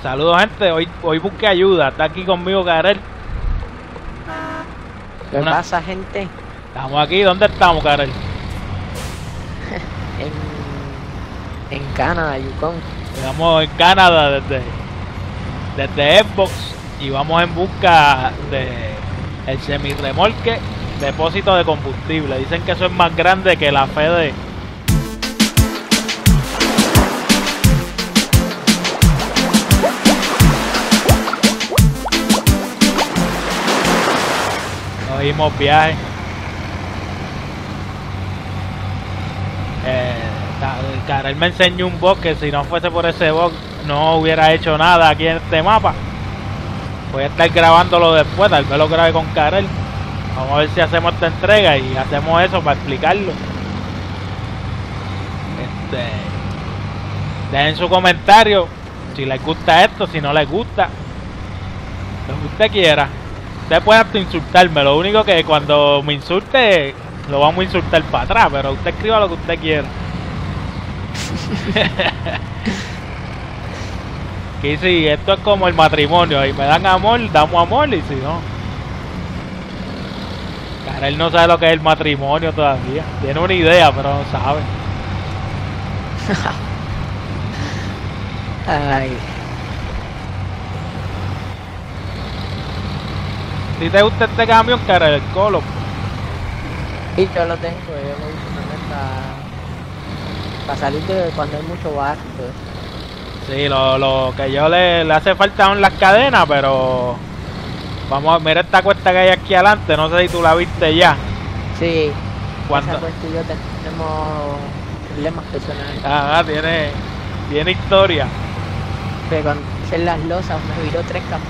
Saludos, gente. Hoy busqué ayuda. Está aquí conmigo Karel. ¿Qué pasa, gente? Estamos aquí. ¿Dónde estamos, Karel? En Canadá, Yukon. Estamos en Canadá desde Xbox y vamos en busca de el semirremolque depósito de combustible. Dicen que eso es más grande que la fe de... Cogimos viaje. Karel me enseñó un bug que si no fuese por ese bug no hubiera hecho nada aquí en este mapa. Voy a estar grabándolo después, tal vez lo grabe con Karel. Vamos a ver si hacemos esta entrega y hacemos eso para explicarlo. Dejen su comentario si les gusta esto, si no les gusta, lo que usted quiera. Usted puede hasta insultarme, lo único que cuando me insulte lo vamos a insultar para atrás, pero usted escriba lo que usted quiera. Que si esto es como el matrimonio, y me dan amor, damos amor, y si no, Karel no sabe lo que es el matrimonio todavía. Tiene una idea, pero no sabe. Ay. Si te gusta este camión, Karel, el Colo. Y yo lo tengo, yo lo uso también para salir de cuando hay mucho barco. Sí, lo que yo le hace falta son las cadenas, pero vamos a mira esta cuesta que hay aquí adelante, no sé si tú la viste ya. Sí, Cuando... esa cuesta y yo tenemos problemas personales. Tiene historia. Pero cuando hice las losas me viró 3 caminos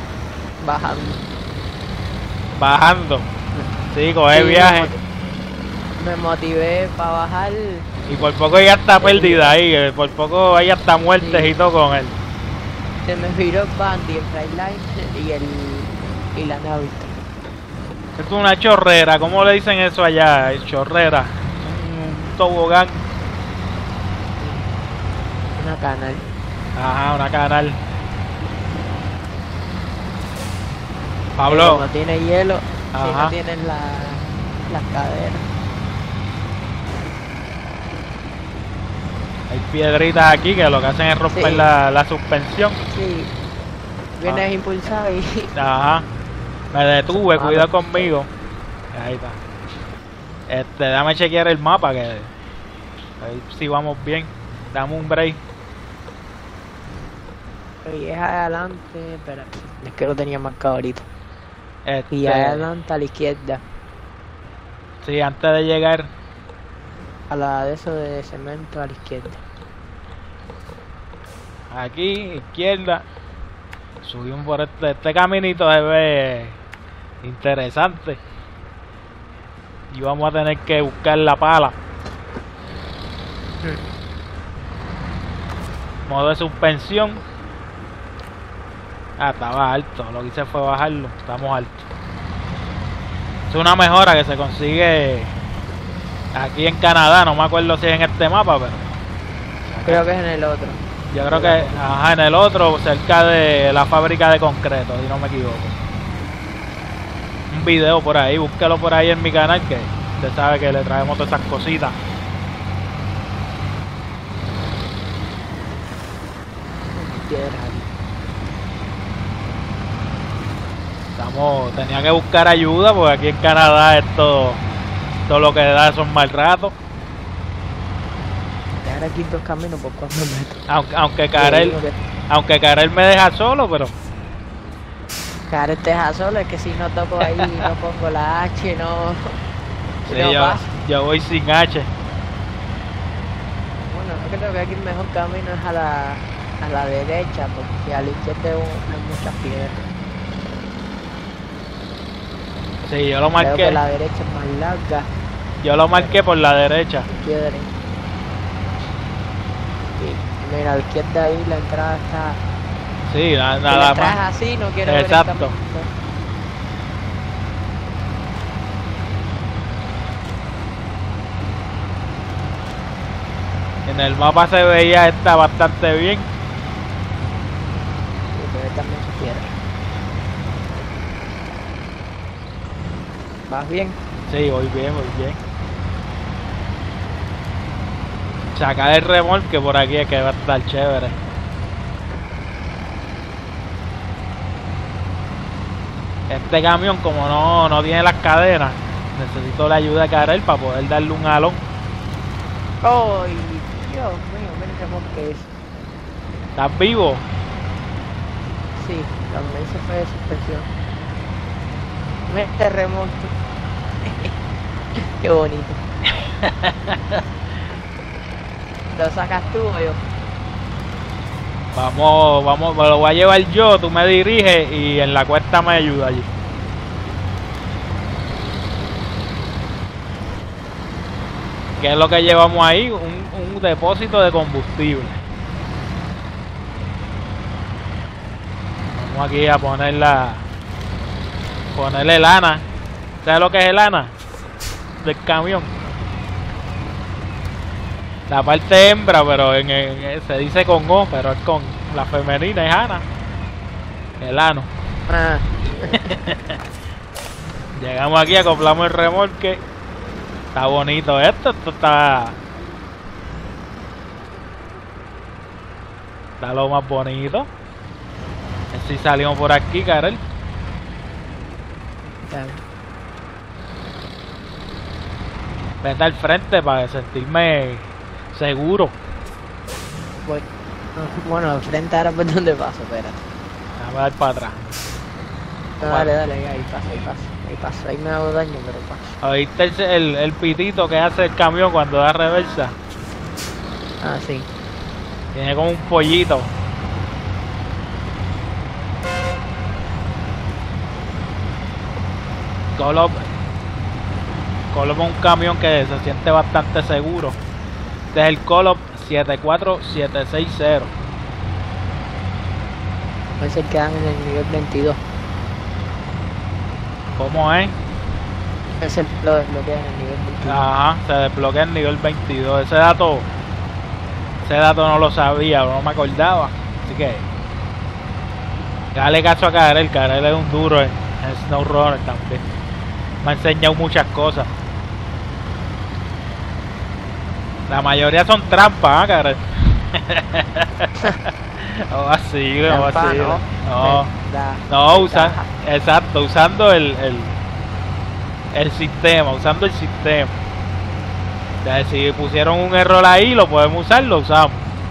bajando. Sí, coge viaje. Me motivé para bajar. Y por poco ella está perdida ahí, por poco ella está muerta y todo con él. Se me viró el Bandy, el Freight y la nave. Es una chorrera, ¿cómo le dicen eso allá? Chorrera. Un tobogán. Una canal. Ajá, una canal. Pablo. Como tiene hielo, ajá, si no tienes las caderas. Hay piedritas aquí que lo que hacen es romper sí, la suspensión. Sí. Vienes impulsado y... Ajá. Me detuve, cuidado conmigo. Ahí está. Déjame chequear el mapa que... Ahí sí vamos bien. Dame un break. Y es adelante, espera, es que lo tenía marcado ahorita. Y adelante a la izquierda. Sí, antes de llegar. A la de eso de cemento a la izquierda. Aquí, izquierda. Subimos por este caminito, se ve interesante. Y vamos a tener que buscar la pala. Modo de suspensión. Estaba alto, lo que hice fue bajarlo. Estamos altos. Es una mejora que se consigue aquí en Canadá. No me acuerdo si es en este mapa, pero creo que es en el otro. Yo creo que, ajá, en el otro, cerca de la fábrica de concreto, si no me equivoco. Un video por ahí, búsquelo por ahí en mi canal, que usted sabe que le traemos todas esas cositas. Tenía que buscar ayuda porque aquí en Canadá todo lo que da son mal ratos. Dejar aquí 2 caminos por 4 metros. Aunque Karel me deja solo, pero... Karel te deja solo, es que si no toco ahí, no pongo la H, no... Sí, yo voy sin H. Bueno, yo creo que aquí el mejor camino es a la derecha, porque a la izquierda hay muchas piedras. Sí, yo lo marqué. Creo que la derecha es más larga. Yo lo marqué por la derecha. Piedra. Sí, mira, a la izquierda ahí la entrada está... Sí, nada si la más. Así, no quiero exacto. En el mapa se veía esta bastante bien. también se quiere. ¿Vas bien? Sí, voy bien, voy bien. Sacar el remolque por aquí es que va a estar chévere. Este camión, como no tiene las cadenas, necesito la ayuda de Karel para poder darle un alón. ¡Ay, Dios mío! Mira el remolque es. ¿Estás vivo? Sí, también se fue de suspensión. Mira este remolque. Qué bonito. ¿Lo sacas tú o yo? Vamos, me lo voy a llevar yo, tú me diriges y en la cuesta me ayuda allí. ¿Qué es lo que llevamos ahí? Un depósito de combustible. Vamos aquí a ponerle lana. ¿Sabes lo que es el lana? Del camión. La parte hembra, pero se dice con O, pero es con la femenina, es Ana. El ano. Ah. Llegamos aquí, acoplamos el remolque. Está bonito esto está lo más bonito. Si salimos por aquí, Karel. Vete al frente para sentirme seguro. Voy. Bueno, al frente ahora por donde paso, espérate. Déjame dar para atrás. No, dale, ahí paso. Ahí me hago daño, pero paso. ¿Oíste el pitito que hace el camión cuando da reversa? Ah, sí. Tiene como un pollito. Colo es un camión que se siente bastante seguro. Este es el Colo 74760. Es el que dan en el nivel 22. ¿Cómo es? Es el lo desbloquea en el nivel 22. Ajá, se desbloquea el nivel 22. Ese dato no lo sabía, no me acordaba. Así que dale caso a Karel. Karel es un duro en SnowRunner también. Me ha enseñado muchas cosas. La mayoría son trampas, ¿eh, Karel? No así, no así. No, usando el sistema, usando el sistema. O sea, si pusieron un error ahí, lo podemos usar, lo usamos.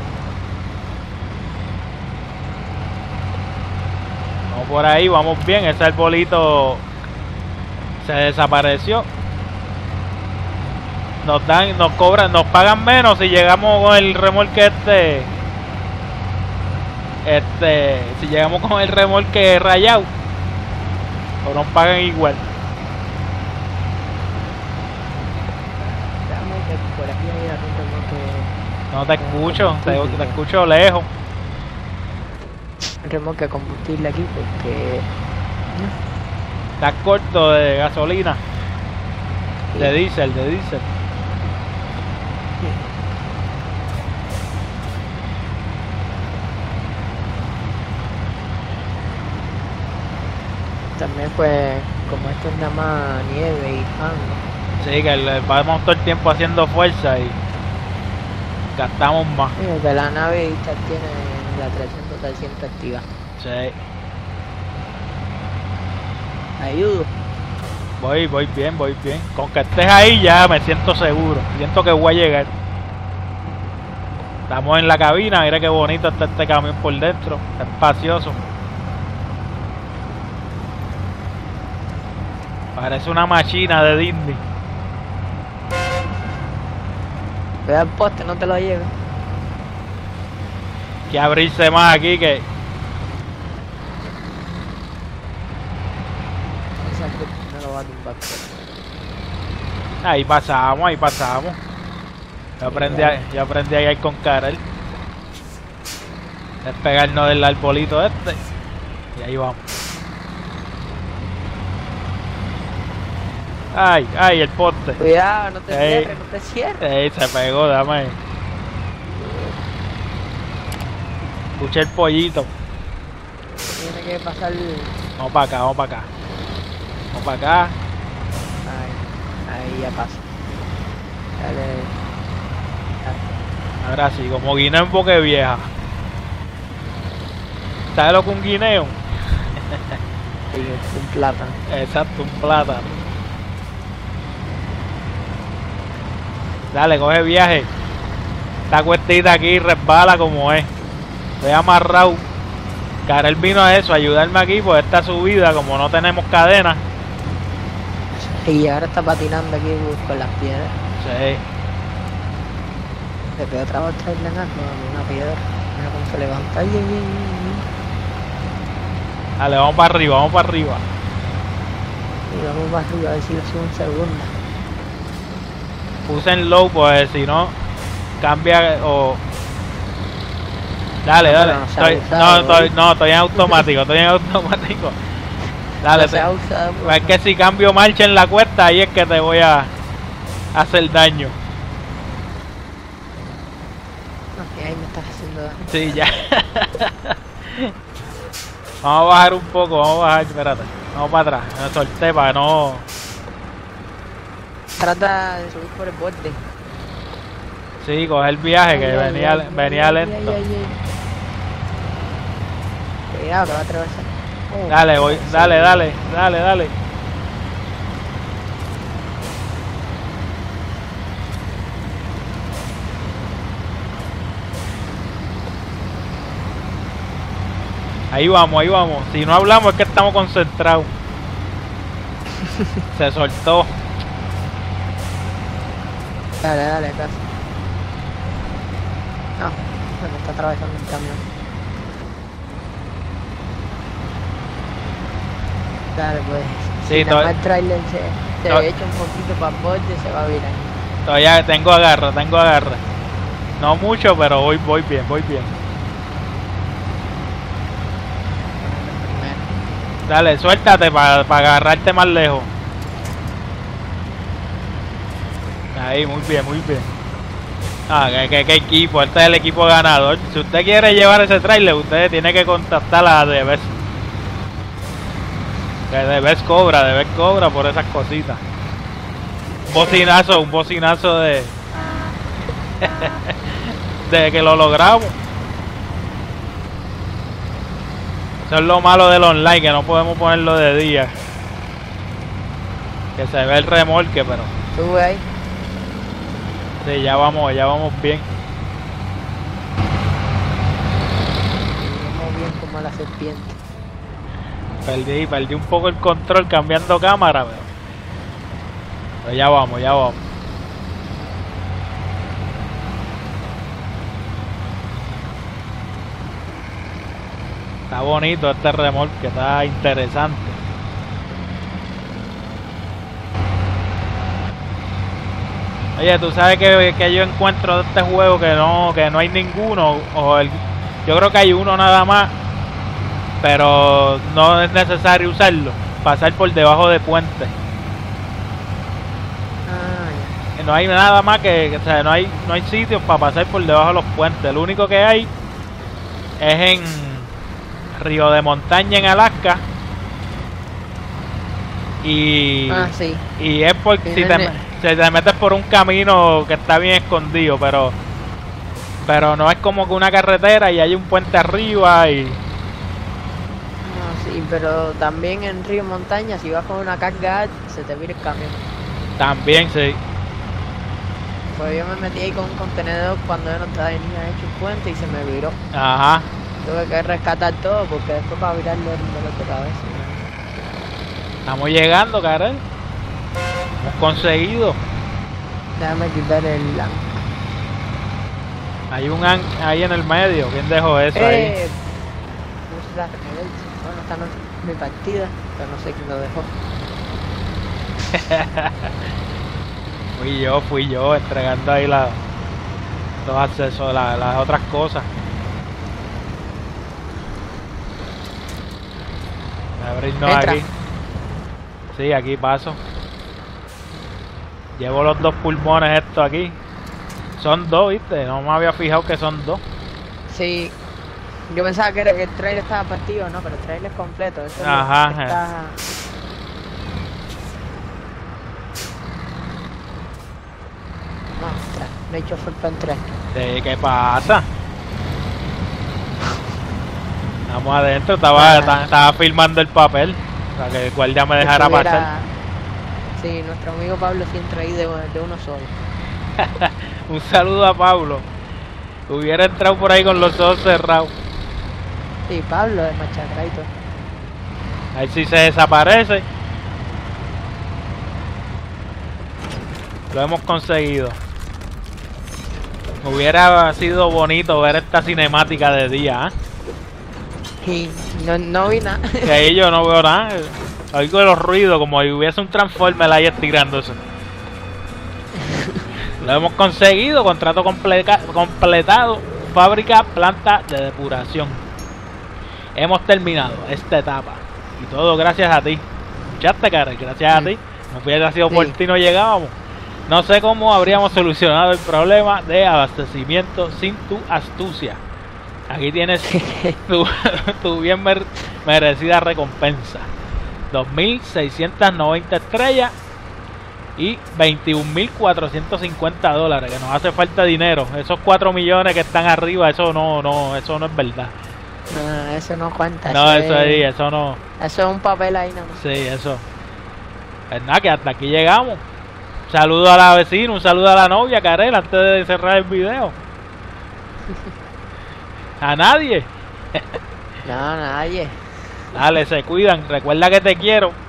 Vamos por ahí, vamos bien. Ese arbolito se desapareció. Nos pagan menos si llegamos con el remolque si llegamos con el remolque rayado, o nos pagan igual. Por aquí hay No te escucho, te escucho lejos. un remolque de combustible aquí porque Estás corto de gasolina, sí. de diésel. También pues como esto es nada más nieve y fango. Sí, que vamos todo el tiempo haciendo fuerza y gastamos más. Mira que la nave esta tiene la 300 activa. Sí. Ayudo. Voy bien. Con que estés ahí ya me siento seguro. Siento que voy a llegar. Estamos en la cabina, mira qué bonito está este camión por dentro. Está espacioso. Parece una máquina de Disney. Ve al poste, no te lo lleves. Hay que abrirse más aquí que... No lo va a tumbar. Ahí pasamos. Yo aprendí a ir con Karel. Despegarnos del arbolito este. Y ahí vamos. Ay, el poste. Cuidado, no te cierres. Se pegó, dame. Escuché el pollito. Tiene que pasar. Vamos para acá, vamos para acá. Vamos para acá. Ahí ya pasa. Dale. Ahora sí, como guineo en boque vieja. ¿Sabes lo que es un guineo? Sí, es un plátano. Exacto, un plátano. Dale, coge viaje. Esta cuestita aquí resbala como es. Estoy amarrado. Karel vino a eso, a ayudarme aquí por esta subida, como no tenemos cadena. Y ahora está patinando aquí con las piedras. Sí. Le pegó otra vuelta y le con una piedra. Mira cómo se levanta. Ay, ay, ay, ay. Dale, vamos para arriba, vamos para arriba. Y vamos para arriba a ver si lo subo en segunda. Puse en low, pues si no, cambia o... Dale, No, dale. pero no se ha usado, Estoy en automático, estoy en automático. Dale, No se ha usado, es que si cambio marcha en la cuesta, ahí es que te voy a hacer daño. No, ahí me estás haciendo daño. Sí, ya. Vamos a bajar un poco, vamos a bajar, espérate. Vamos para atrás, me solté para no... Trata de subir por el borde. Sí, coger el viaje que venía lento. Cuidado, que va a atravesar. Dale, voy, dale. Ahí vamos. Si no hablamos es que estamos concentrados. Se soltó. Dale, casi. No, se me está atravesando el camión. Dale, pues. Sí, si nada más el trailer se echa un poquito para el borde, se va a virar. Todavía tengo agarra. No mucho, pero voy bien. Dale, suéltate para agarrarte más lejos. Ahí, muy bien. Ah, qué equipo, este es el equipo ganador. Si usted quiere llevar ese trailer, usted tiene que contactar a The Best. Que The Best cobra por esas cositas. Un bocinazo de... de que lo logramos. Eso es lo malo del online, que no podemos ponerlo de día. Que se ve el remolque, pero... Sube ahí. Sí, ya vamos bien. Vamos bien como la serpiente. Perdí un poco el control cambiando cámara, pero ya vamos. Está bonito este remolque, está interesante. Oye, tú sabes que yo encuentro de este juego que no hay ninguno, yo creo que hay uno nada más, pero no es necesario usarlo, pasar por debajo de puentes. No hay nada más o sea, no hay sitios para pasar por debajo de los puentes. Lo único que hay es en Río de Montaña, en Alaska. Y sí. Y es porque si te metes por un camino que está bien escondido, pero no es como que una carretera y hay un puente arriba y... No, sí, pero también en Río Montaña, si vas con una carga, se te vira el camión. También, sí. Pues yo me metí ahí con un contenedor cuando yo no estaba ni hecho un puente y se me viró. Ajá. Tuve que rescatar todo porque después para virarlo era un dolor de cabeza. Estamos llegando, Karel. Hemos conseguido. Déjame quitar el ancla. Hay un ahí en el medio. ¿Quién dejó eso ahí? Puse la reversa. Bueno, esta no es mi partida, pero no sé quién lo dejó. Fui yo entregando ahí los accesos, las otras cosas. Abrirnos aquí. Sí, aquí paso. Llevo los dos pulmones estos aquí. Son dos, ¿viste? No me había fijado que son dos. Sí. Yo pensaba que el trailer estaba partido, no, pero el trailer es completo. Eso Ajá, está... No, no he hecho falta en 3. ¿Qué pasa? Estamos adentro, estaba filmando el papel para que el guardia me dejara pasar. Sí, nuestro amigo Pablo sí entra ahí de uno solo. Un saludo a Pablo. Hubiera entrado por ahí con los ojos cerrados. Sí, Pablo de Machacraito. A ver si se desaparece. Lo hemos conseguido. Hubiera sido bonito ver esta cinemática de día, ¿eh? Y no vi nada. Que ahí yo no veo nada. Oigo los ruidos como si hubiese un Transformer ahí estirándose. Lo hemos conseguido, contrato completado, fábrica, planta de depuración. Hemos terminado esta etapa. Y todo gracias a ti. ¿Escuchaste, Karel? Gracias a ti. No hubiera sido por ti, no llegábamos. No sé cómo habríamos solucionado el problema de abastecimiento sin tu astucia. Aquí tienes tu bien merecida recompensa. 2.690 estrellas y 21.450 dólares, que nos hace falta dinero. Esos 4 millones que están arriba, eso no es verdad. No, eso no cuenta. No, eso no. Eso es un papel ahí nada más. Sí, eso. Es nada, que hasta aquí llegamos. Un saludo a la vecina, un saludo a la novia, Karel, antes de cerrar el video. A nadie. No, nadie. Dale, se cuidan. Recuerda que te quiero.